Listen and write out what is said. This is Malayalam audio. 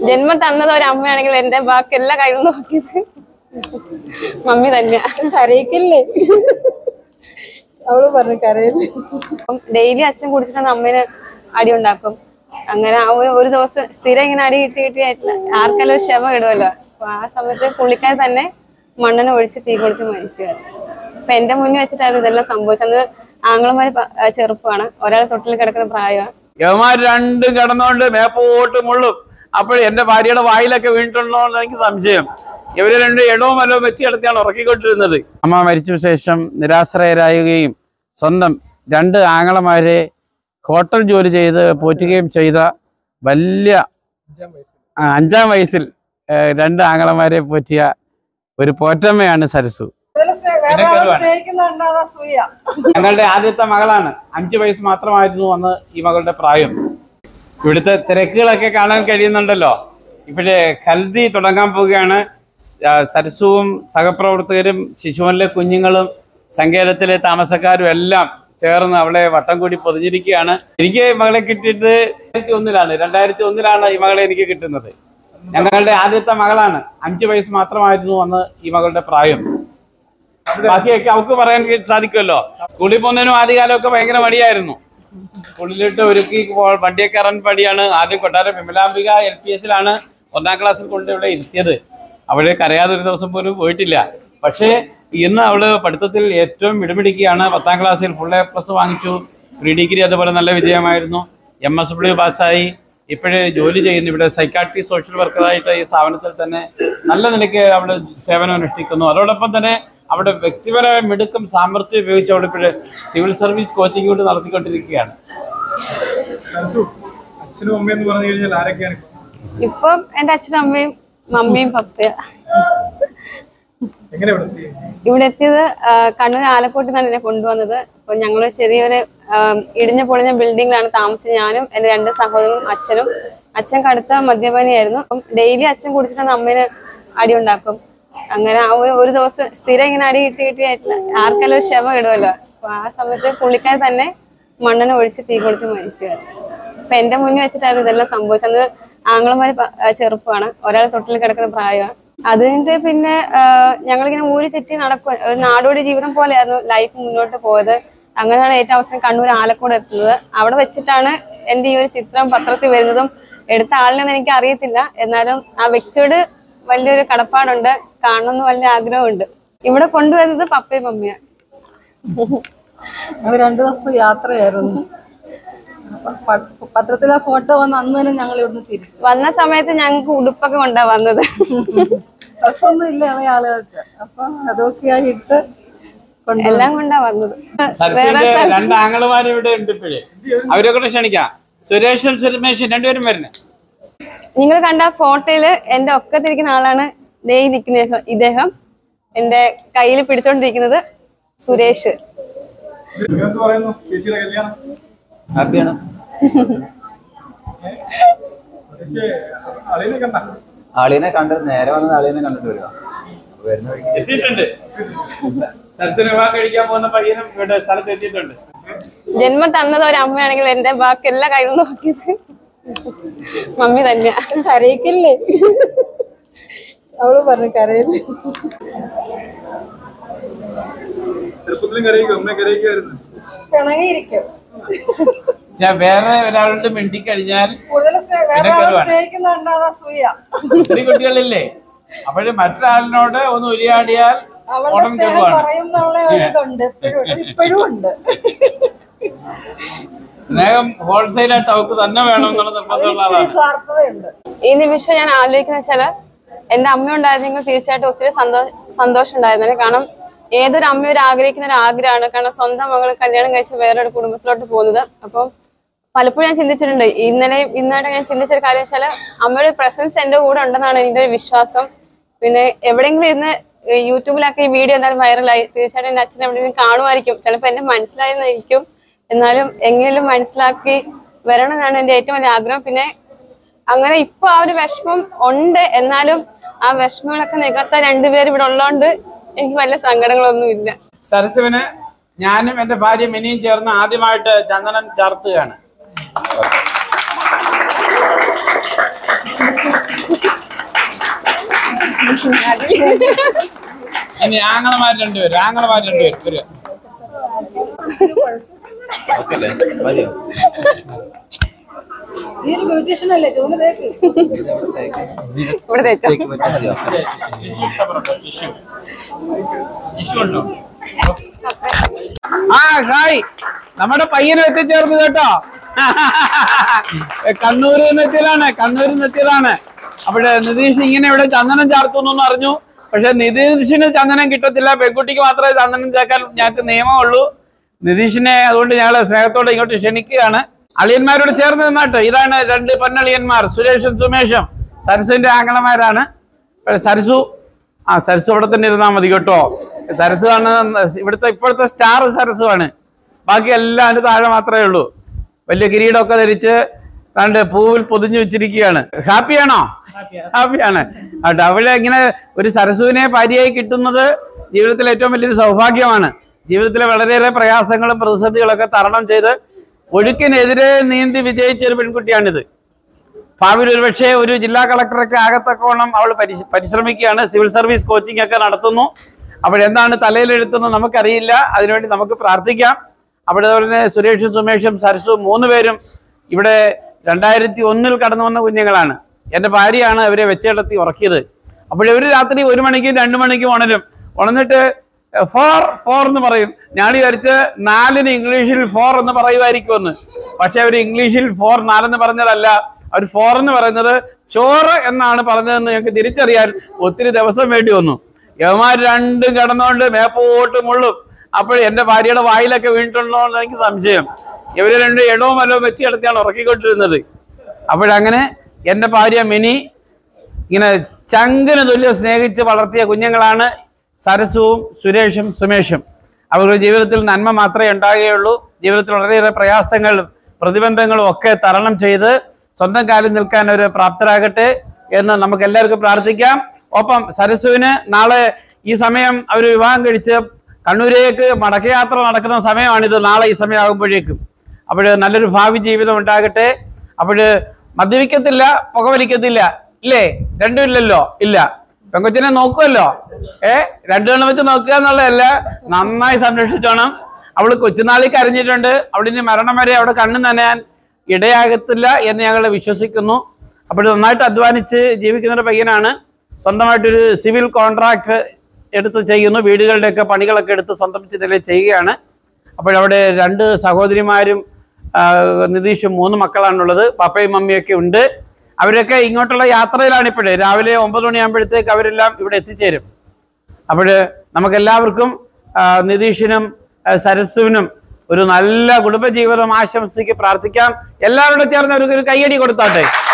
ജന്മം തന്നത് ഒരു അമ്മയാണെങ്കിൽ എന്റെ ബാക്കി എല്ലാ കഴിവും നോക്കിയത് മമ്മി തന്നെയാ. കരയിക്കില്ലേ? അവള് പറഞ്ഞു കരയില്ലേ. ഡെയിലി അച്ഛൻ കുടിച്ചിട്ട് അമ്മേനെ അടി ഉണ്ടാക്കും. അങ്ങനെ ആ ഒരു ദിവസം സ്ഥിരം ഇങ്ങനെ അടി കിട്ടിയിട്ടില്ല. ആർക്കെല്ലാം ഒരു ക്ഷമ ഇടുമല്ലോ. അപ്പൊ ആ സമയത്ത് പുള്ളിക്കാർ തന്നെ മണ്ണെണ്ണ ഒഴിച്ച് തീ കൊടുത്ത് മരിക്കുകയാണ്. അപ്പൊ എന്റെ മുന്നിൽ വെച്ചിട്ടായിരുന്നു ഇതെല്ലാം സംഭവിച്ചത്. ആങ്ങളമാര് ചെറുപ്പമാണ്, ഒരാൾ തൊട്ടിൽ കിടക്കുന്ന പ്രായമാണ്. യവന്മാർ രണ്ടും കിടന്നുകൊണ്ട് മേപ്പോട്ട് മുള്ളും. അപ്പോൾ എന്റെ ഭാര്യയുടെ വായിലൊക്കെ വീണിട്ടുണ്ടോ എന്ന് എനിക്ക് സംശയം. ഇവര് രണ്ട് ഇടവും വല്ലതും വെച്ച് കിടത്തിയാണ് ഉറക്കിക്കൊണ്ടിരുന്നത്. അമ്മ മരിച്ച ശേഷം നിരാശ്രയരായുകയും സ്വന്തം രണ്ട് ആങ്ങളമാരെ ഹോട്ടൽ ജോലി ചെയ്ത് പോറ്റുകയും ചെയ്ത വലിയ 5-ാം വയസ്സിൽ രണ്ട് ആങ്ങളമാരെ പോറ്റിയ ഒരു പോറ്റമ്മയാണ് സരസു. ഞങ്ങളുടെ ആദ്യത്തെ മകളാണ്. 5 വയസ്സ് മാത്രമായിരുന്നു അന്ന് ഈ മകളുടെ പ്രായം. ഇവിടുത്തെ തിരക്കുകളൊക്കെ കാണാൻ കഴിയുന്നുണ്ടല്ലോ. ഇപ്പോഴേ ഹൽദി തുടങ്ങാൻ പോവുകയാണ്. സരസുവും സഹപ്രവർത്തകരും ശിശുവനിലെ കുഞ്ഞുങ്ങളും സങ്കേതത്തിലെ താമസക്കാരും എല്ലാം ചേർന്ന് അവളെ വട്ടം കൂടി പൊതിഞ്ഞിരിക്കുകയാണ്. എനിക്ക് മകളെ കിട്ടിയിട്ട് 2001ലാണ് ഈ മകളെ എനിക്ക് കിട്ടുന്നത്. ഞങ്ങളുടെ ആദ്യത്തെ മകളാണ്. 5 വയസ്സ് മാത്രമായിരുന്നു അന്ന് ഈ മകളുടെ പ്രായം. ബാക്കിയൊക്കെ അവൾക്ക് പറയാൻ സാധിക്കുമല്ലോ. സ്കൂളിൽ പോകുന്നതിനും ആദ്യകാലമൊക്കെ ഭയങ്കര മടിയായിരുന്നു. സ്കൂളിലിട്ട് ഒരുക്കി വണ്ടിയൊക്കെ ഇറങ്ങി പടിയാണ്. ആദ്യം കൊട്ടാരം വിമലാംബിക LPSലാണ് 1-ാം ക്ലാസ്സിൽ കൊണ്ട് ഇവിടെ ഇരുത്തിയത്. അവളെ കരയാതെ ഒരു ദിവസം പോലും പോയിട്ടില്ല. പക്ഷേ ഇന്ന് അവള് പഠിത്തത്തിൽ ഏറ്റവും മിടുമിടിക്കുകയാണ്. 10-ാം ക്ലാസ്സിൽ ഫുൾ A+ വാങ്ങിച്ചു. പ്രീ ഡിഗ്രി അതുപോലെ നല്ല വിജയമായിരുന്നു. MSW പാസ്സായി. ഇപ്പോഴേ ജോലി ചെയ്യുന്നു. ഇവിടെ സൈക്കാട്രി സോഷ്യൽ വർക്കറായിട്ട് ഈ സ്ഥാപനത്തിൽ തന്നെ നല്ല നിലയ്ക്ക് അവിടെ സേവനം അനുഷ്ഠിക്കുന്നു. അതോടൊപ്പം തന്നെ അവിടെ വ്യക്തിപരമായ മിടുക്കും സാമർത്ഥ്യം ഉപയോഗിച്ച് അവിടെ ഇപ്പോഴേ സിവിൽ സർവീസ് കോച്ചിങ് കൊണ്ട് നടത്തിക്കൊണ്ടിരിക്കുകയാണ്. അച്ഛനും അമ്മയെന്ന് പറഞ്ഞു കഴിഞ്ഞാൽ ആരൊക്കെയാണ് ഇപ്പം? എന്റെ അച്ഛനും അമ്മയും മമ്മിയും പപ്പയ. ഇവിടെ എത്തിയത് കണ്ണൂർ ആലക്കോട്ടിൽ നിന്നാണ് എന്നെ കൊണ്ടുവന്നത്. അപ്പൊ ഞങ്ങള് ചെറിയൊരു ഇടിഞ്ഞു പൊളിഞ്ഞ ബിൽഡിങ്ങിലാണ് താമസിച്ചത്. ഞാനും എന്റെ 2 സഹോദരനും അച്ഛനും. അച്ഛൻ കടുത്ത മദ്യപാനിയായിരുന്നു. അപ്പം ഡെയിലി അച്ഛൻ കുടിച്ചിട്ട് അമ്മേനെ അടി ഉണ്ടാക്കും. അങ്ങനെ ആ ഒരു ദിവസം സ്ഥിരം ഇങ്ങനെ അടി കിട്ടിയിട്ടില്ല. ആർക്കെല്ലാം ഒരു ക്ഷമ ഇടുമല്ലോ. അപ്പൊ ആ സമയത്ത് പുള്ളിക്കാർ തന്നെ മണ്ണെണ്ണ ഒഴിച്ച് തീ കൊടുത്ത് മരിക്കുകയാണ്. അപ്പൊ എന്റെ മുന്നിൽ വെച്ചിട്ടായിരുന്നു ഇതെല്ലാം സംഭവിച്ചത്. ആങ്ങളമാര് ചെറുപ്പമാണ്, ഒരാൾ തൊട്ടിൽ കിടക്കുന്ന പ്രായമാണ്. അത് കഴിഞ്ഞിട്ട് പിന്നെ ഞങ്ങളിങ്ങനെ ഊരി ചുറ്റി നടക്കുക. ഒരു നാടോടി ജീവിതം പോലെയായിരുന്നു ലൈഫ് മുന്നോട്ട് പോയത്. അങ്ങനെയാണ് ഏറ്റവും അവസാനം കണ്ണൂർ ആലക്കോട് എത്തുന്നത്. അവിടെ വെച്ചിട്ടാണ് എന്റെ ഈ ഒരു ചിത്രം പത്രത്തിൽ വരുന്നതും. എടുത്ത ആളിനെന്ന് എനിക്ക് അറിയത്തില്ല. എന്നാലും ആ വ്യക്തിയോട് വലിയൊരു കടപ്പാടുണ്ട്. കാണണമെന്ന് വലിയ ആഗ്രഹമുണ്ട്. ഇവിടെ കൊണ്ടുവരുന്നത് പപ്പയും മമ്മിയാണ്. 2 ദിവസത്തെ യാത്രയായിരുന്നു. പത്രത്തിലെ ഫോട്ടോ വന്ന് അന്ന് തന്നെ ഞങ്ങൾ ഇവിടുന്ന് തിരിച്ചു വന്ന സമയത്ത് ഞങ്ങൾക്ക് ഉടുപ്പൊക്കെ കൊണ്ടാ വന്നത്. ഡ്രസ്സൊന്നും ഇല്ല ആളുകൾക്ക്. അപ്പൊ അതൊക്കെയായി ഇട്ട് എല്ലാം കൊണ്ടാ വന്നത്. 2 ആങ്ങളമാരും ഇവിടെ ഉണ്ട്. ഇപ്പോഴേ അവരെ കൂടെ ക്ഷണിക്കാം. സുരേഷും സുരമേഷും രണ്ടുപേരും വരുന്നേ. നിങ്ങൾ കണ്ട ഫോട്ടോയില് എന്റെ ഒക്കത്തിരിക്കുന്ന ആളാണ് ദേ നിൽക്കുന്ന ഇദ്ദേഹം. എന്റെ കയ്യിൽ പിടിച്ചോണ്ടിരിക്കുന്നത് സുരേഷ്. ആളിനെ കണ്ട് നേരെ വന്നത് ആളിനെ കണ്ടിട്ട് വരിക. ജന്മം തന്നത് ഒരു അമ്മയാണെങ്കിൽ എന്റെ ബാക്കി എല്ലാ കഴിവും നോക്കിയത് മമ്മി തന്നെയാ. കരയിക്കില്ലേ? അവള് പറഞ്ഞു കരയില്ലേ. പിണങ്ങിയിരിക്കും. വേറെ ഒരാളുടെ മിണ്ടിക്കഴിഞ്ഞാൽ ഒത്തിരി കുട്ടികളില്ലേ? അപ്പോഴേ മറ്റൊരാളിനോട് ഒന്ന് ഉരിയാടിയാൽ സ്നേഹം ഹോൾസെയിലായിട്ട് അവർക്ക് തന്നെ വേണം എന്നുള്ള നിർബന്ധമുള്ള. ഈ നിമിഷം ഞാൻ ആലോചിക്കുന്ന വെച്ചാല് എന്റെ അമ്മ ഉണ്ടായിരുന്നെങ്കിൽ തീർച്ചയായിട്ടും ഒത്തിരി സന്തോഷം ഉണ്ടായിരുന്നേ. കാരണം ഏതൊരു അമ്മയൊരു ആഗ്രഹിക്കുന്ന ഒരു ആഗ്രഹമാണ്. കാരണം സ്വന്തം മകള് കല്യാണം കഴിച്ച് വേറൊരു കുടുംബത്തിലോട്ട് പോകുന്നത്. അപ്പം പലപ്പോഴും ഞാൻ ചിന്തിച്ചിട്ടുണ്ട്. ഇന്നായിട്ട് ഞാൻ ചിന്തിച്ചൊരു കാര്യം വെച്ചാല് അമ്മയുടെ പ്രസൻസ് എന്റെ കൂടെ ഉണ്ടെന്നാണ് എന്റെ ഒരു വിശ്വാസം. പിന്നെ എവിടെയെങ്കിലും ഇരുന്ന് യൂട്യൂബിലൊക്കെ ഈ വീഡിയോ എന്തായാലും വൈറലായി തീർച്ചയായിട്ടും എന്റെ അച്ഛൻ എവിടെയെങ്കിലും കാണുമായിരിക്കും. ചിലപ്പോൾ എന്നെ മനസ്സിലായെന്നായിരിക്കും. എന്നാലും എങ്ങനെയും മനസ്സിലാക്കി വരണമെന്നാണ് എന്റെ ഏറ്റവും വലിയ ആഗ്രഹം. പിന്നെ അങ്ങനെ ഇപ്പൊ ആ ഒരു വിഷമം ഉണ്ട്. എന്നാലും ആ വിഷമങ്ങളൊക്കെ നികത്താൻ 2 പേര് ഇവിടെ ഉള്ളതുകൊണ്ട് എനിക്ക് വലിയ സങ്കടങ്ങളൊന്നും ഇല്ല. സരസുവിന് ഞാനും എന്റെ ഭാര്യ മിനിയും ചേർന്ന് ആദ്യമായിട്ട് ചന്ദനം ചാർത്തുകയാണ്. ഇനി ആങ്ങളമാർ രണ്ടുപേരും വരിക. ഓക്കെ അല്ലേ മതിയോ ഈ ഒരു ബ്യൂട്ടീഷ്യൻ അല്ലേ ചോദിച്ചു തേക്ക് ഇവിടെ തേച്ചോ. മതിയോ ഹായ് നമ്മുടെ പയ്യനും എത്തിച്ചേർന്നു കേട്ടോ. കണ്ണൂരിൽ നിന്ന് എത്തിയതാണ്. അവിടെ നിതീഷ് ഇങ്ങനെ ഇവിടെ ചന്ദനം ചാർത്തുന്നു അറിഞ്ഞു. പക്ഷെ നിതീഷിന് ചന്ദനം കിട്ടത്തില്ല, പെൺകുട്ടിക്ക് മാത്രമേ ചന്ദനം ചേർക്കാൻ ഞങ്ങൾക്ക് നിയമമുള്ളൂ. നിതീഷിനെ അതുകൊണ്ട് ഞങ്ങളെ സ്നേഹത്തോടെ ഇങ്ങോട്ട് ക്ഷണിക്കുകയാണ്. അളിയന്മാരോട് ചേർന്ന് നിന്നാട്ടെ. ഇതാണ് രണ്ട് പൊന്നളിയന്മാർ, സുരേഷും സുമേഷും, സരസുവിന്റെ ആങ്ങളമാരാണ്. സരസു സരസു അവിടെ തന്നെ ഇരുന്നാൽ മതി കേട്ടോ. സരസു ആണ് ഇപ്പോഴത്തെ സ്റ്റാർ. സരസു ആണ്. ബാക്കി എല്ലാം അതിന്റെ താഴെ മാത്രമേ ഉള്ളൂ. വലിയ കിരീടമൊക്കെ ധരിച്ച് കണ്ട് പൂവിൽ പൊതിഞ്ഞു വെച്ചിരിക്കുകയാണ്. ഹാപ്പിയാണോ? ഹാപ്പിയാണ്. അവളെ ഇങ്ങനെ ഒരു സരസുവിനെ ഭാര്യയായി കിട്ടുന്നത് ജീവിതത്തിലെ ഏറ്റവും വലിയൊരു സൗഭാഗ്യമാണ്. ജീവിതത്തിലെ വളരെയേറെ പ്രയാസങ്ങളും പ്രതിസന്ധികളൊക്കെ തരണം ചെയ്ത് ഒഴുക്കിനെതിരെ നീന്തി വിജയിച്ച ഒരു പെൺകുട്ടിയാണിത്. ഭാവിയിൽ ഒരുപക്ഷെ ഒരു ജില്ലാ കളക്ടറൊക്കെ ആകത്തക്കോണം അവൾ പരിശ്രമിക്കുകയാണ്. സിവിൽ സർവീസ് കോച്ചിങ് ഒക്കെ നടത്തുന്നു. അപ്പോഴെന്താണ് തലയിലെഴുത്തുന്നത് നമുക്കറിയില്ല. അതിനുവേണ്ടി നമുക്ക് പ്രാർത്ഥിക്കാം. അവിടെ തന്നെ സുരേഷും സുമേഷും സരസും 3 പേരും ഇവിടെ 2001 കടന്നു വന്ന കുഞ്ഞുങ്ങളാണ്. എൻ്റെ ഭാര്യയാണ് അവരെ വെച്ചെടുത്തി ഉറക്കിയത്. അപ്പോഴവർ രാത്രി 1 മണിക്കും 2 മണിക്കും ഉണർന്നിട്ട് 4 എന്ന് പറയും. ഞാൻ വിചാരിച്ച് 4 ഇംഗ്ലീഷിൽ 4 എന്ന് പറയുമായിരിക്കുമെന്ന്. പക്ഷെ അവർ ഇംഗ്ലീഷിൽ 4 എന്ന് പറഞ്ഞതല്ല, അവർ 4 എന്ന് പറയുന്നത് ചോറ് എന്നാണ് പറഞ്ഞതെന്ന് ഞങ്ങൾക്ക് തിരിച്ചറിയാൻ ഒത്തിരി ദിവസം വേണ്ടി വന്നു. യവന്മാർ രണ്ടും കിടന്നുകൊണ്ട് മേപ്പോട്ട് മുള്ളും. അപ്പോൾ എൻ്റെ ഭാര്യയുടെ വായിലൊക്കെ വീണിട്ടുണ്ടോ എന്ന് എനിക്ക് സംശയം. ഇവര് രണ്ടും ഇടവും വല്ലതും വെച്ച് കിടത്തിയാണ് ഉറക്കിക്കൊണ്ടിരുന്നത്. അപ്പോഴങ്ങനെ എൻ്റെ ഭാര്യ മിനി ഇങ്ങനെ ചങ്കിന് തുല്യം സ്നേഹിച്ച് വളർത്തിയ കുഞ്ഞുങ്ങളാണ് സരസുവും സുരേഷും സുമേഷും. അവരുടെ ജീവിതത്തിൽ നന്മ മാത്രമേ ഉണ്ടാകുകയുള്ളൂ. ജീവിതത്തിൽ വളരെയേറെ പ്രയാസങ്ങളും പ്രതിബന്ധങ്ങളും ഒക്കെ തരണം ചെയ്ത് സ്വന്തം കാലിൽ നിൽക്കാൻ അവർ പ്രാപ്തരാകട്ടെ എന്ന് നമുക്ക് എല്ലാവർക്കും പ്രാർത്ഥിക്കാം. ഒപ്പം സരസുവിന് നാളെ ഈ സമയം അവർ വിവാഹം കഴിച്ച് കണ്ണൂരേക്ക് മടക്കയാത്ര നടക്കുന്ന സമയമാണിത്. നാളെ ഈ സമയമാകുമ്പോഴേക്കും അപ്പോൾ നല്ലൊരു ഭാവി ജീവിതം ഉണ്ടാകട്ടെ. അപ്പോൾ മദ്യപിക്കത്തില്ല, പുകവലിക്കത്തില്ല, ഇല്ലേ? രണ്ടും ഇല്ലല്ലോ? ഇല്ല. പെങ്കൊച്ചിനെ നോക്കുമല്ലോ. 2 എണ്ണം വെച്ച് നോക്കുക എന്നുള്ളതല്ല, നന്നായി സംരക്ഷിച്ചോണം. അവള് കൊച്ചുനാളിൽ കരഞ്ഞിട്ടുണ്ട്. അവളിന് മരണം വരെ അവിടെ കണ്ണു നനയാൻ ഇടയാകത്തില്ല എന്ന് ഞങ്ങൾ വിശ്വസിക്കുന്നു. അപ്പോൾ നന്നായിട്ട് അധ്വാനിച്ച് ജീവിക്കുന്നൊരു പയ്യനാണ്. സ്വന്തമായിട്ടൊരു സിവിൽ കോൺട്രാക്ട് എടുത്ത് ചെയ്യുന്നു. വീടുകളുടെയൊക്കെ പണികളൊക്കെ എടുത്ത് സ്വന്തം ചിന്തയിൽ ചെയ്യുകയാണ്. അപ്പോഴവിടെ 2 സഹോദരിമാരും നിതീഷും 3 മക്കളാണുള്ളത്. പപ്പയും മമ്മിയൊക്കെ ഉണ്ട്. അവരൊക്കെ ഇങ്ങോട്ടുള്ള യാത്രയിലാണ്. ഇപ്പോഴേ രാവിലെ 9 മണിയാകുമ്പോഴത്തേക്ക് അവരെല്ലാം ഇവിടെ എത്തിച്ചേരും. അപ്പോൾ നമുക്കെല്ലാവർക്കും നിതീഷിനും സരസുവിനും ഒരു നല്ല കുടുംബജീവിതം ആശംസിക്ക് പ്രാർത്ഥിക്കാം. എല്ലാവരോടും ചേർന്ന് അവർക്കൊരു കയ്യടി കൊടുത്താട്ടെ.